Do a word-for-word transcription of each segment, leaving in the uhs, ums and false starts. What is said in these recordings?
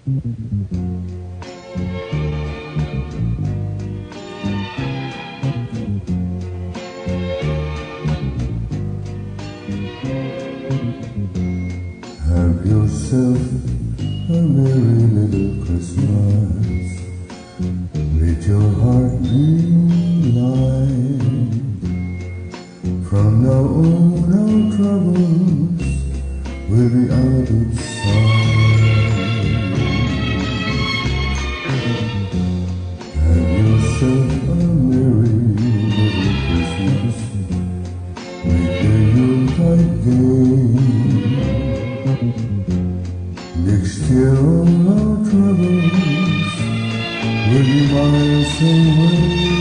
Have yourself a merry little Christmas. Let your heart be light. From now on our troubles will be out of sight. Have yourself a merry little Christmas. Make the Yuletide gay. Next year all our troubles will be miles away.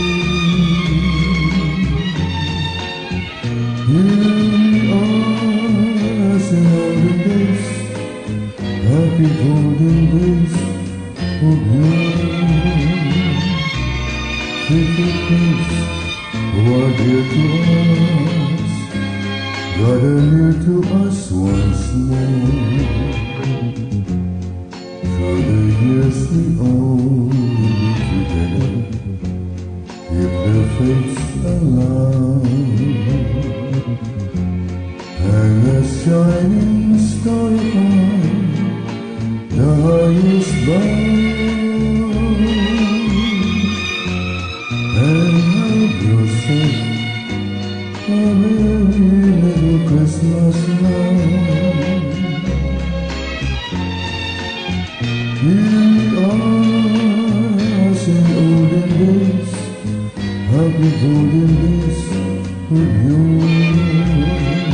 Here we are as in olden days, happy golden days of yore. Take a place who are dear to us, gather near to us once more. Through the years we all be together, if the fates allow. Hang a shining star upon the highest bough, and have yourself a merry little Christmas now. Here we are as in olden days, happy golden days of yore.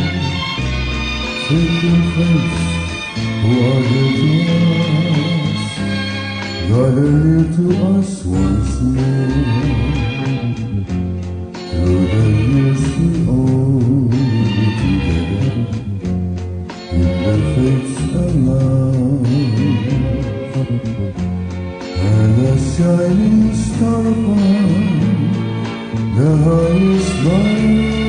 Take your friends who are dear to us, gather near to us once more. Through the years we all be together, if the fates allow. And a shining star upon the highest bough.